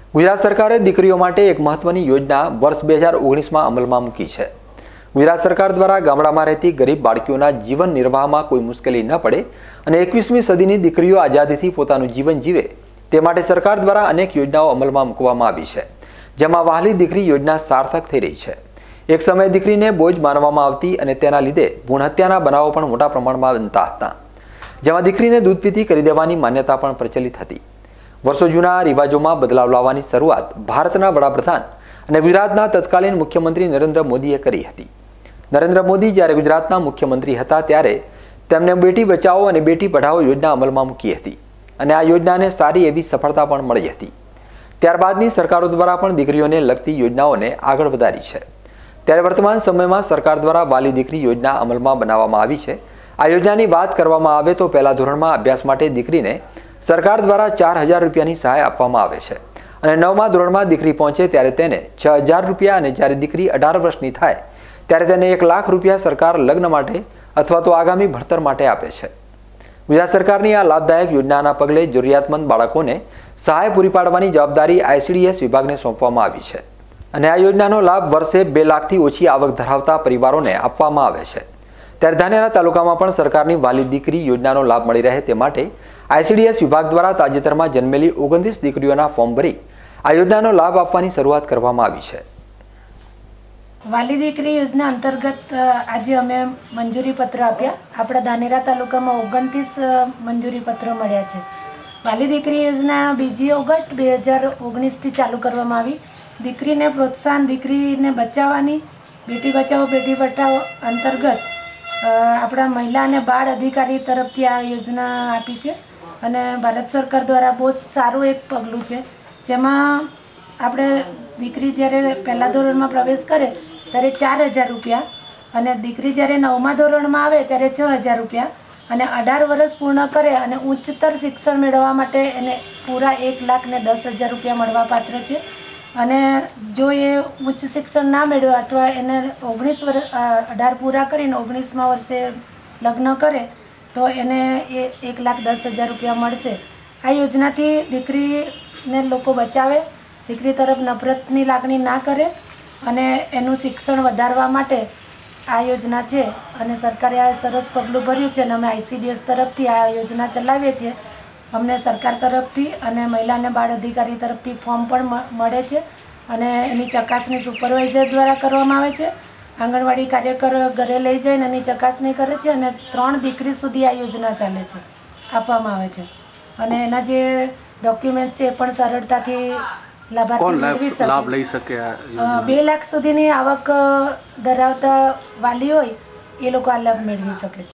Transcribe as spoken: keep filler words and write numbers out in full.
ગુજરાત સરકારે દીકરીઓ માટે એક મહત્વની યોજના વર્ષ બે હજાર ઓગણીસમાં અમલમાં મૂકી છે। ગુજરાત સરકાર દ્વારા ગામડામાં રહેતી ગરીબ બાળકીઓના જીવન નિર્વાહમાં કોઈ મુશ્કેલી ન પડે અને એકવીસમી સદીની દીકરીઓ આઝાદીથી પોતાનું જીવન જીવે તે માટે સરકાર દ્વારા અનેક યોજનાઓ અમલમાં મૂકવામાં આવી છે, જેમાં વહાલી દીકરી યોજના સાર્થક થઈ રહી છે। એક સમયે દીકરીને બોજ માનવામાં આવતી અને તેના લીધે ભ્રૂણ હત્યાના બનાવો પણ મોટા પ્રમાણમાં બનતા હતા, જેમાં દીકરીને દૂધ પીતી કરી દેવાની માન્યતા પણ પ્રચલિત હતી। વર્ષો જૂના રિવાજોમાં બદલાવ લાવવાની શરૂઆત ભારતના વડાપ્રધાન અને ગુજરાતના તત્કાલીન મુખ્યમંત્રી નરેન્દ્ર મોદીએ કરી હતી। નરેન્દ્ર મોદી જ્યારે ગુજરાતના મુખ્યમંત્રી હતા ત્યારે તેમણે બેટી બચાવો અને બેટી પઢાઓ યોજના અમલમાં મૂકી હતી અને આ યોજનાને સારી એવી સફળતા પણ મળી હતી। ત્યારબાદની સરકારો દ્વારા પણ દીકરીઓને લગતી યોજનાઓને આગળ વધારી છે। ત્યારે વર્તમાન સમયમાં સરકાર દ્વારા વાલી દીકરી યોજના અમલમાં બનાવવામાં આવી છે। આ યોજનાની વાત કરવામાં આવે તો પહેલા ધોરણમાં અભ્યાસ માટે દીકરીને સરકાર દ્વારા ચાર હજાર રૂપિયાની સહાય આપવામાં આવે છે અને નવમા ધોરણમાં દીકરી પહોંચે ત્યારે તેને છ હજાર રૂપિયા અને જ્યારે દીકરી અઢાર વર્ષની થાય ત્યારે તેને એક લાખ રૂપિયા સરકાર લગ્ન માટે અથવા તો આગામી ભણતર માટે આપે છે। ગુજરાત સરકારની આ લાભદાયક યોજનાના પગલે જરૂરિયાતમંદ બાળકોને સહાય પૂરી પાડવાની જવાબદારી આઈસીડીએસ વિભાગને સોંપવામાં આવી છે અને આ યોજનાનો લાભ વર્ષે બે લાખથી ઓછી આવક ધરાવતા પરિવારોને આપવામાં આવે છે। ત્યારે ધાનેરા તાલુકામાં પણ સરકારની વાલી દીકરી યોજનાનો લાભ મળી રહે તે માટે આઈસીડીએસ વિભાગ દ્વારા તાજેતરમાં જન્મેલી ઓગણત્રીસ દીકરીઓના ફોર્મ ભરી આ યોજનાનો લાભ આપવાની શરૂઆત કરવામાં આવી છે। વાલી દીકરી યોજના અંતર્ગત આજે અમે મંજૂરી પત્ર આપ્યા। આપણા ધાનેરા તાલુકામાં ઓગણત્રીસ મંજૂરી પત્રો મળ્યા છે। વાલી દીકરી યોજના બીજી ઓગસ્ટ બે હજાર ઓગણીસથી ચાલુ કરવામાં આવી। દીકરીને પ્રોત્સાહન, દીકરીને બચાવવાની બેટી બચાવો બેટી પઢાઓ અંતર્ગત આપણા મહિલા અને બાળ અધિકારી તરફથી આ યોજના આપી છે અને ભારત સરકાર દ્વારા બહુ જ સારું એક પગલું છે, જેમાં આપણે દીકરી જ્યારે પહેલા ધોરણમાં પ્રવેશ કરે ત્યારે ચાર હજાર રૂપિયા અને દીકરી જ્યારે નવમા ધોરણમાં આવે ત્યારે છ હજાર રૂપિયા અને અઢાર વર્ષ પૂર્ણ કરે અને ઉચ્ચતર શિક્ષણ મેળવવા માટે એને પૂરા એક લાખ ને દસ હજાર રૂપિયા મળવા પાત્ર છે। અને જો એ ઉચ્ચ શિક્ષણ ના મેળવે અથવા એને ઓગણીસ વર્ષ અઢાર પૂરા કરીને ઓગણીસમાં વર્ષે લગ્ન કરે તો એને એ એક લાખ દસ હજાર રૂપિયા મળશે। આ યોજનાથી દીકરીને લોકો બચાવે, દીકરી તરફ નફરતની લાગણી ના કરે અને એનું શિક્ષણ વધારવા માટે આ યોજના છે અને સરકારે આ સરસ પગલું ભર્યું છે અને અમે આઈસીડીએસ તરફથી આ યોજના ચલાવીએ છીએ। અમને સરકાર તરફથી અને મહિલા અને બાળ અધિકારી તરફથી ફોર્મ પણ મળે છે અને એની ચકાસણી સુપરવાઇઝર દ્વારા કરવામાં આવે છે। આંગણવાડી કાર્યકર ઘરે લઈ જઈને એની ચકાસણી કરે છે અને ત્રણ દીકરી સુધી આ યોજના ચાલે છે, આપવામાં આવે છે અને એના જે ડોક્યુમેન્ટ છે એ પણ સરળતાથી લાભાર્થી મેળવી શકે। બે લાખ સુધીની આવક ધરાવતા વાલી હોય એ લોકો આ લાભ મેળવી શકે છે।